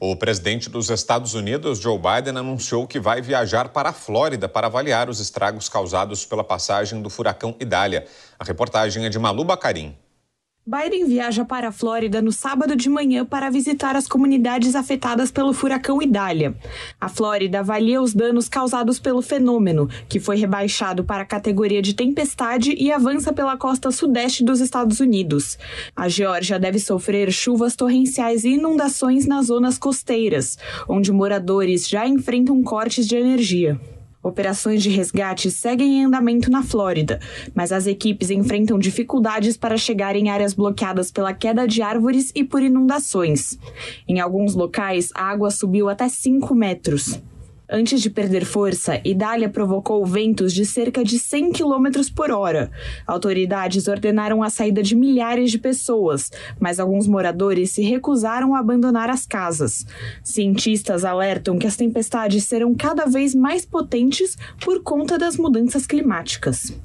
O presidente dos Estados Unidos, Joe Biden, anunciou que vai viajar para a Flórida para avaliar os estragos causados pela passagem do furacão Idália. A reportagem é de Malu Bacarim. Biden viaja para a Flórida no sábado de manhã para visitar as comunidades afetadas pelo furacão Idália. A Flórida avalia os danos causados pelo fenômeno, que foi rebaixado para a categoria de tempestade e avança pela costa sudeste dos Estados Unidos. A Geórgia deve sofrer chuvas torrenciais e inundações nas zonas costeiras, onde moradores já enfrentam cortes de energia. Operações de resgate seguem em andamento na Flórida, mas as equipes enfrentam dificuldades para chegar em áreas bloqueadas pela queda de árvores e por inundações. Em alguns locais, a água subiu até 5 metros. Antes de perder força, Idália provocou ventos de cerca de 100 km por hora. Autoridades ordenaram a saída de milhares de pessoas, mas alguns moradores se recusaram a abandonar as casas. Cientistas alertam que as tempestades serão cada vez mais potentes por conta das mudanças climáticas.